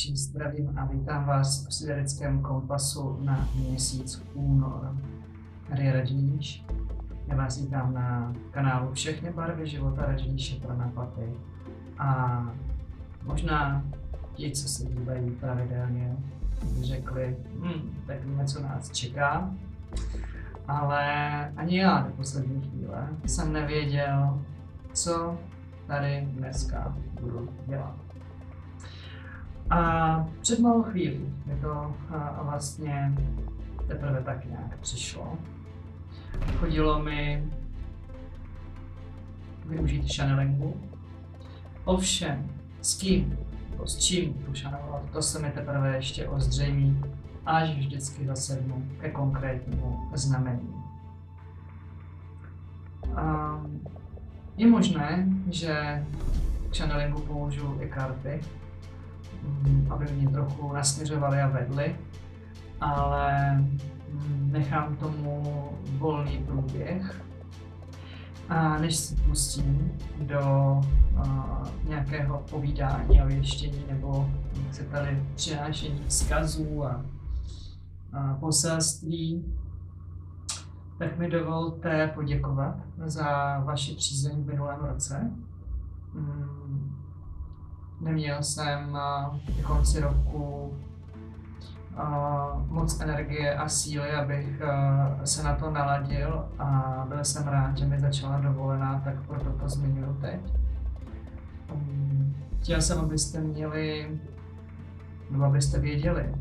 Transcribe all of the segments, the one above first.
všichni zdravím a vítám vás v Siderickém kompasu na měsíc únor. Tady je Radíš. Já vás vítám na kanálu Všechny barvy života Radíše Pranapaty. A možná ti, co se dívají pravidelně, by řekli, tak víme, co nás čeká. Ale ani já do poslední chvíle jsem nevěděl, co tady dneska budu dělat. A před malou chvíli mi to vlastně teprve tak nějak přišlo. Chodilo mi využít channelingu. Ovšem, s kým nebo s čím tu channelovat, to se mi teprve ještě ozřejmí, až vždycky zasednu ke konkrétnímu znamení. Je možné, že k channelingu použiju i karty, aby mě trochu nasměřovaly a vedly, ale nechám tomu volný průběh. A než se pustím do nějakého povídání a věštění nebo chcete-li přinášení vzkazů a poselství, tak mi dovolte poděkovat za vaši přízeň v minulém roce. Neměl jsem ke konci roku moc energie a síly, abych se na to naladil, a byl jsem rád, že mi začala dovolená, tak proto to zmiňuji teď. Chtěl jsem, abyste měli, nebo abyste věděli,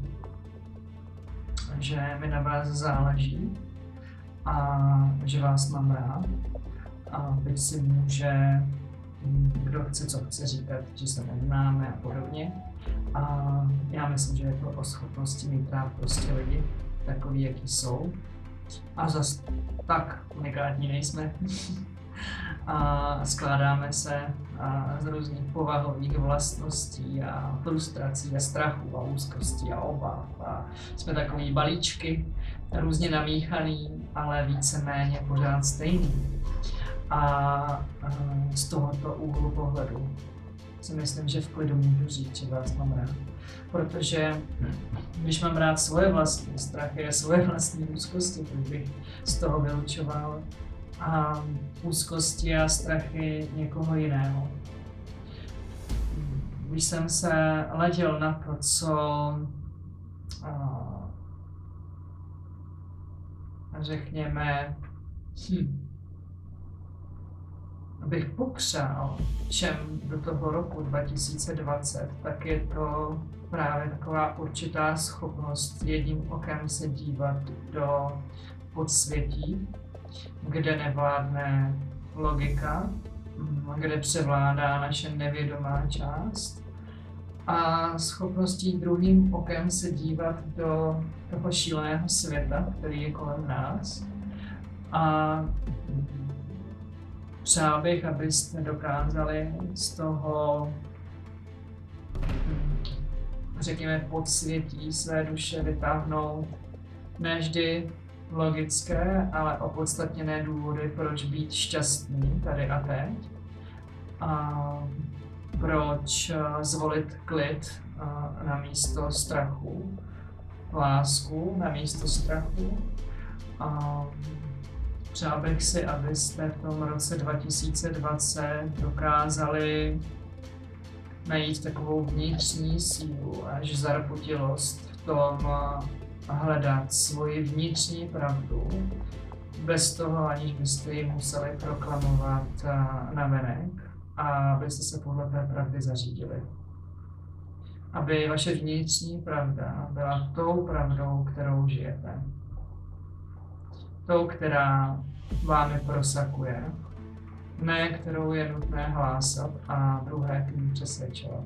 že mi na vás záleží a že vás mám rád. A byť si může kdo chce, co chce říkat, že se neznáme a podobně. A já myslím, že je to o schopnosti mít rád prostě lidi, takový, jaký jsou. A zas tak unikátní nejsme. A skládáme se z různých povahových vlastností a frustrací a strachu a úzkostí a obav. A jsme takový balíčky, různě namíchaný, ale víceméně pořád stejný. A z tohoto úhlu pohledu si myslím, že v klidu můžu říct, že vás mám rád. Protože když mám rád svoje vlastní strachy a svoje vlastní úzkosti, tak bych z toho vylučoval a úzkosti a strachy někoho jiného. Když jsem se ladil na to, co řekněme, abych popřál všem do toho roku 2020, tak je to právě taková určitá schopnost jedním okem se dívat do podsvětí, kde nevládne logika, kde převládá naše nevědomá část, a schopností druhým okem se dívat do toho šíleného světa, který je kolem nás. A přál bych, abyste dokázali z toho, řekněme, podsvětí své duše vytáhnout ne vždy logické, ale opodstatněné důvody, proč být šťastný tady a teď. A proč zvolit klid na místo strachu, lásku na místo strachu. Přál bych si, abyste v tom roce 2020 dokázali najít takovou vnitřní sílu až zarputilost v tom hledat svoji vnitřní pravdu, bez toho, aniž byste ji museli proklamovat navenek, a abyste se podle té pravdy zařídili. Aby vaše vnitřní pravda byla tou pravdou, kterou žijete. Tou, která vámi prosakuje, ne kterou je nutné hlásat a druhé k ní přesvědčovat.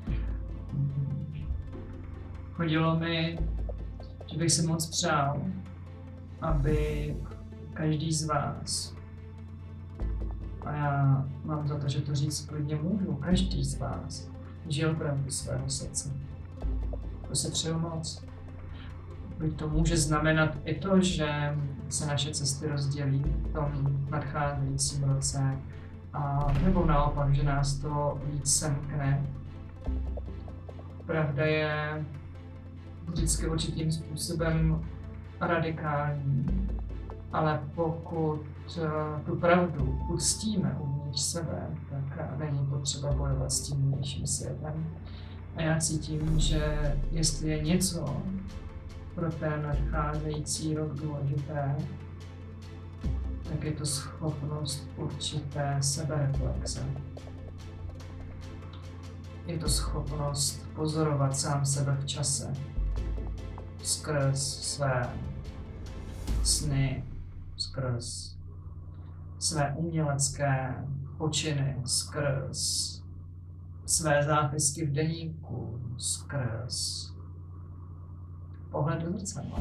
Chodilo mi, že bych si moc přál, aby každý z vás, a já mám za to, že to říct klidně můžu, každý z vás žil pravdu svého srdce. To si přeju moc. Byť to může znamenat i to, že se naše cesty rozdělí v tom nadcházejícím roce, nebo naopak, že nás to víc semkne. Pravda je vždycky určitým způsobem radikální, ale pokud tu pravdu pustíme uvnitř sebe, tak není potřeba bojovat s tím vnějším světem. A já cítím, že jestli je něco pro ten nadcházející rok důležité, tak je to schopnost určité sebereflexe. Je to schopnost pozorovat sám sebe v čase skrz své sny, skrz své umělecké počiny, skrz své zápisky v deníku, skrz pohled do zrcadla.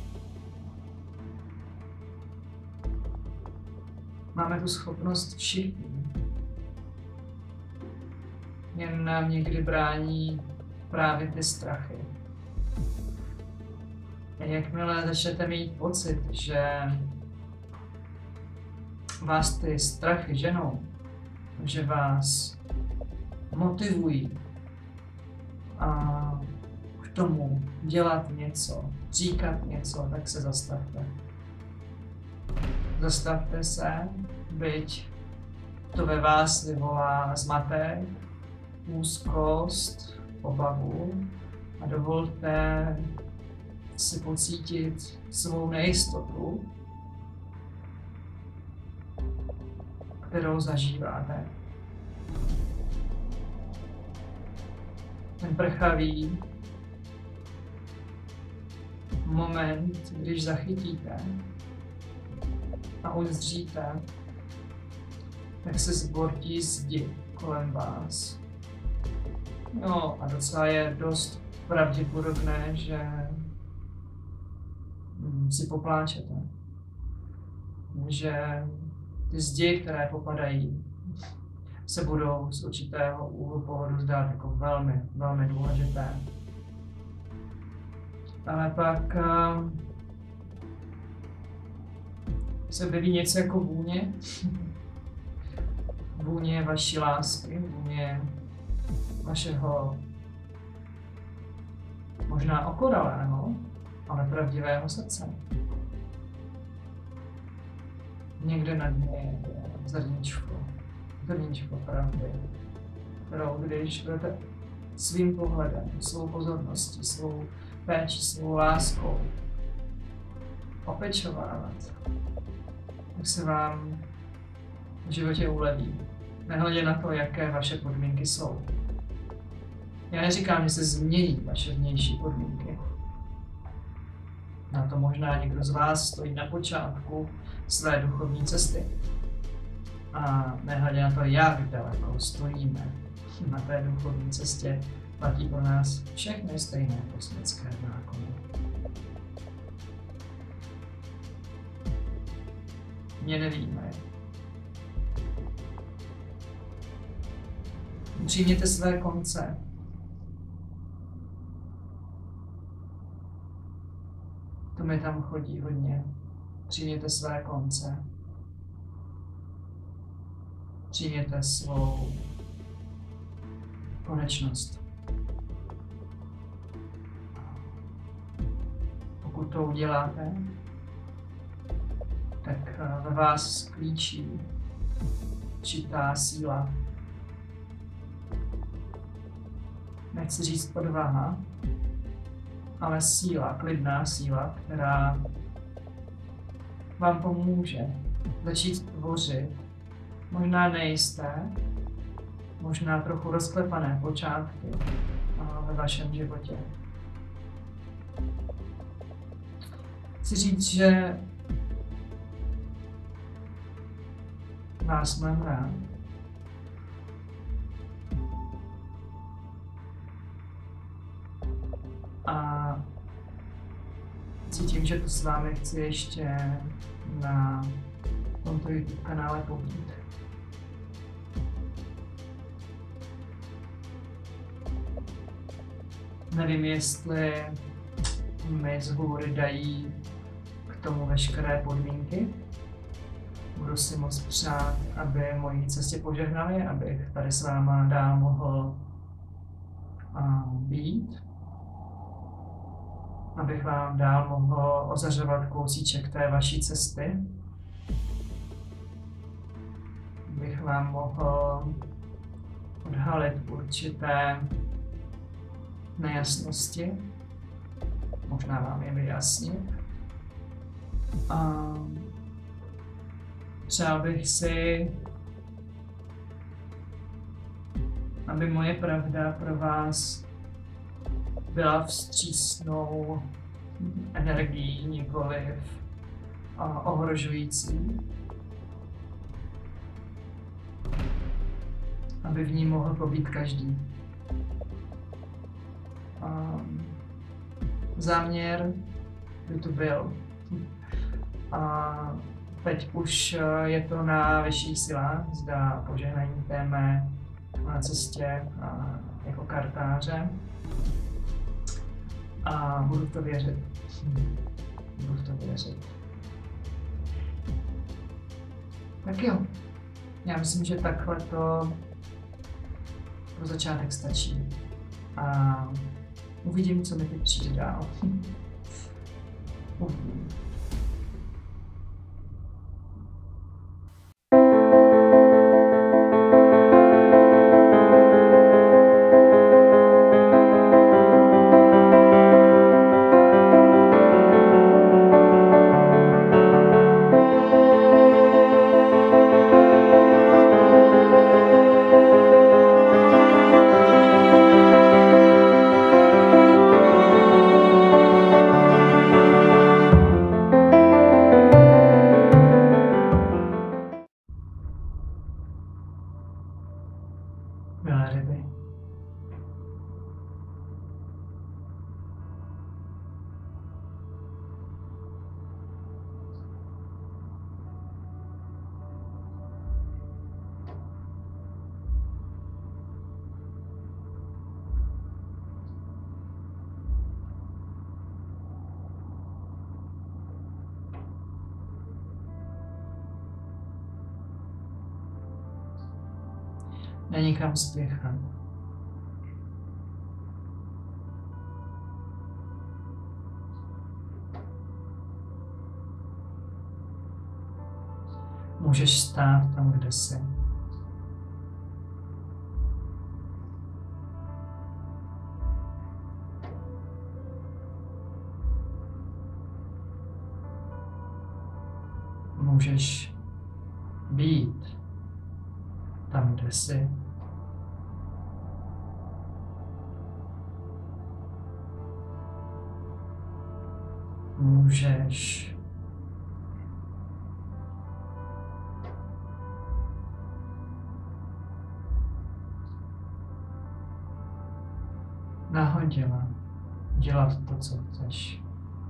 Máme tu schopnost všichni. Jen nám někdy brání právě ty strachy. Jakmile začnete mít pocit, že vás ty strachy ženou, že vás motivují a k tomu dělat něco, říkat něco, tak se zastavte. Zastavte se, byť to ve vás vyvolá zmatek, úzkost, obavu a dovolte si pocítit svou nejistotu, kterou zažíváte. Ten prchavý moment, když zachytíte a uzříte, tak se zbortí zdi kolem vás. No a docela je dost pravděpodobné, že si popláčete. Že ty zdi, které popadají, se budou z určitého úhlu pohledu zdát jako velmi, velmi důležité. Ale pak se objeví něco jako vůně. Vůně vaší lásky, vůně vašeho možná okoralého, ale pravdivého srdce. Někde na dně je zrníčko pravdy, kterou když budete svým pohledem, svou pozorností, svou péčí, svou láskou opečovávat, tak se vám v životě uleví. Nehledě na to, jaké vaše podmínky jsou. Já neříkám, že se změní vaše vnější podmínky. Na to možná někdo z vás stojí na počátku své duchovní cesty. A nehledě na to, jak daleko stojíme na té duchovní cestě, platí pro nás všechny stejné kosmické zákony. Mě nevíme. Přijměte své konce. To mi tam chodí hodně. Přijměte své konce. Přijměte svou konečnost. Pokud to uděláte, tak ve vás sklíčí určitá síla. Nechci říct odvaha, ale síla, klidná síla, která vám pomůže začít tvořit možná nejisté, možná trochu rozklepané počátky ve vašem životě. Chci říct, že vás mám rád. A cítím, že to s vámi chci ještě na tomto YouTube kanále pobít. Nevím, jestli mi z hůry dají k tomu veškeré podmínky. Budu si moc přát, aby mojí cestě požehnali, abych tady s váma dál mohl být, abych vám dál mohl ozařovat kousíček té vaší cesty, abych vám mohl odhalit určité nejasnosti, možná vám je vyjasnit. Přál bych si, aby moje pravda pro vás byla vstřícnou energií, nikoliv ohrožující. Aby v ní mohl pobít každý. Záměr by tu byl. Teď už je to na vyšších silách, zda požehnání té mé na cestě jako kartáře. A budu v to věřit. Budu v to věřit. Tak jo. Já myslím, že takhle to pro začátek stačí. A uvidím, co mi teď přijde dál. Uvidím. Ryby. Není kam spěchat. Můžeš stát tam, kde jsi. Můžeš být tam, kde jsi. Můžeš nahodile dělat to, co chceš.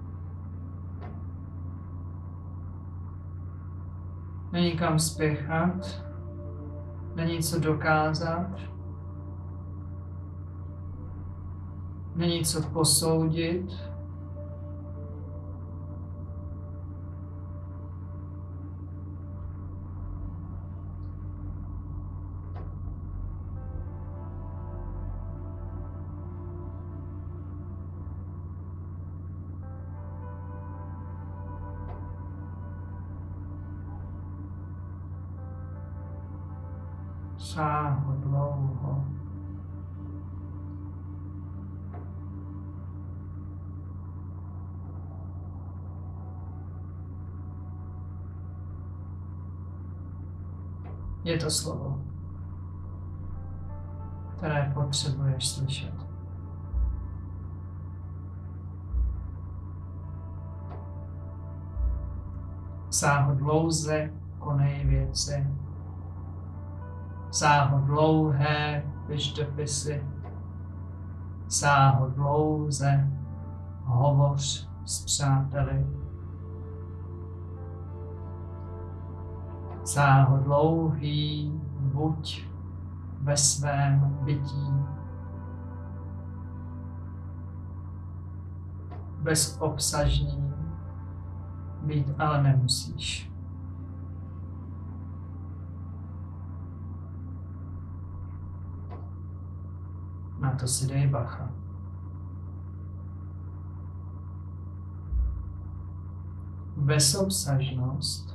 Není kam spěchat, není co dokázat, není co posoudit. Sáhodlouho. Je to slovo, které potřebuješ slyšet. Sáhodlouze konej věci. Sáhodlouhé piš dopisy. Sáhodlouze hovoř s přáteli. Sáhodlouhý buď ve svém bytí. Bezobsažný být ale nemusíš. Na to si dej bacha. Bezobsažnost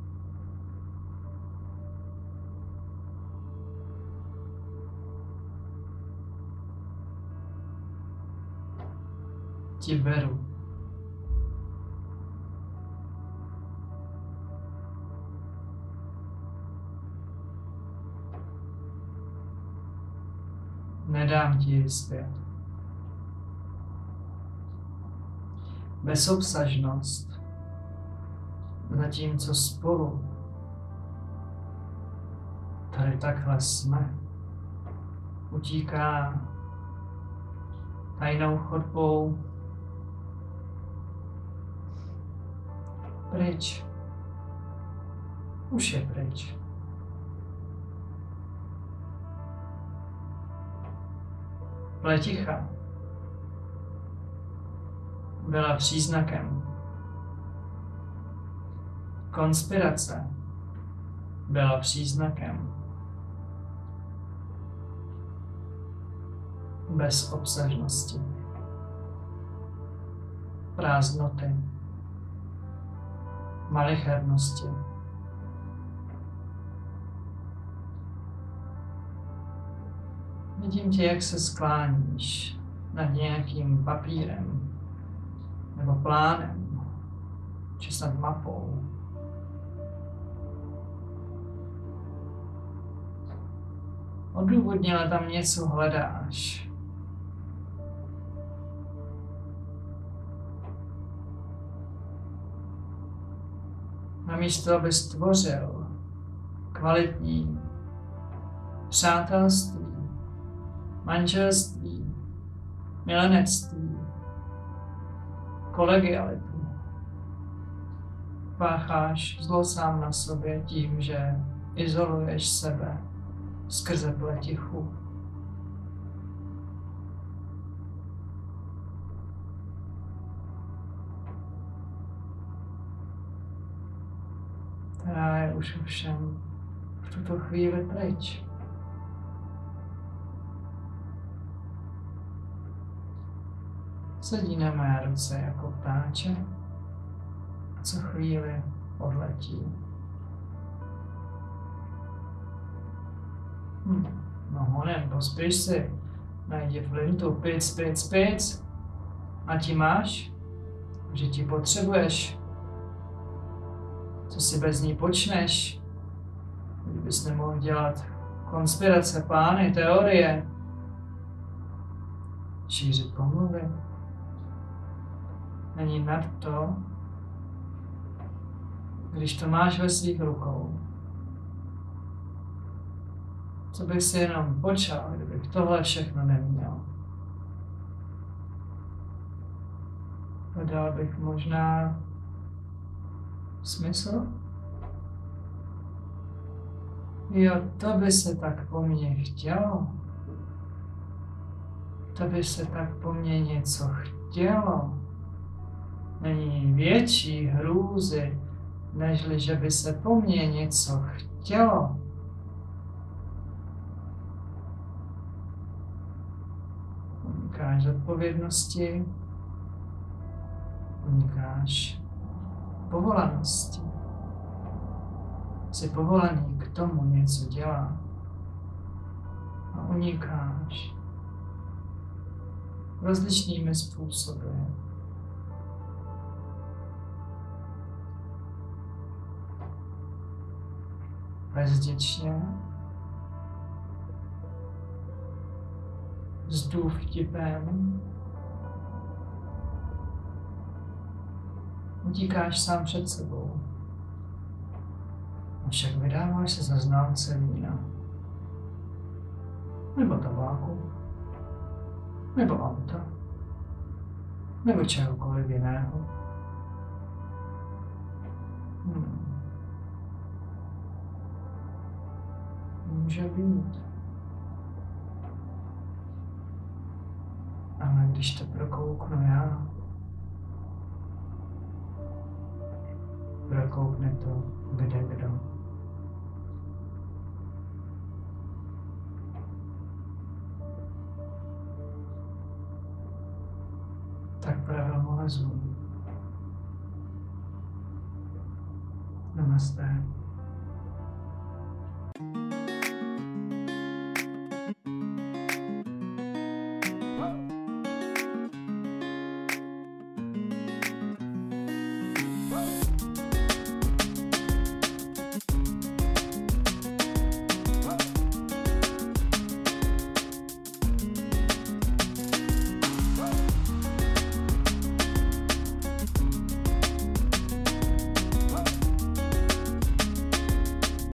ti beru. Nedám ti ji zpět. Bezobsažnost, zatímco spolu tady takhle jsme, utíká tajnou chodbou pryč. Už je pryč. Pleticha byla příznakem. Konspirace byla příznakem. Bezobsažnosti. Prázdnoty. Malichernosti. Vidím tě, jak se skláníš nad nějakým papírem nebo plánem, či snad mapou. Odůvodněle tam něco hledáš. Namísto, abys tvořil kvalitní přátelství, manželství, milenectví, kolegialitu, pácháš zlo sám na sobě tím, že izoluješ sebe skrze pletichu. Která je už ovšem v tuto chvíli pryč. Sedí na mé ruce jako ptáček a co chvíli odletí. No honem, pospíš si, najdi flintu, pic. A ti máš, že ti potřebuješ. Co si bez ní počneš? Kdybys nemohl dělat konspirace, plány, teorie, šířit pomluvy. Není nad to, když to máš ve svých rukou. Co bych si jenom počal, kdybych tohle všechno neměl. Dodal bych možná smysl? Jo, to by se tak po mně chtělo. To by se tak po mně něco chtělo. Není větší hrůzy, nežli že by se po mně něco chtělo. Unikáš zodpovědnosti, unikáš povolanosti. Jsi povolaný k tomu něco dělat a unikáš rozličnými způsoby. Bezděčně, s důvtipem, utíkáš sám před sebou. Však vydáváš se za znalce vína. Nebo tabáku. Nebo auta. Nebo čehokoliv jiného. Může být. Ale když to prokouknu já, prokoukne to kde kdo. Namaste.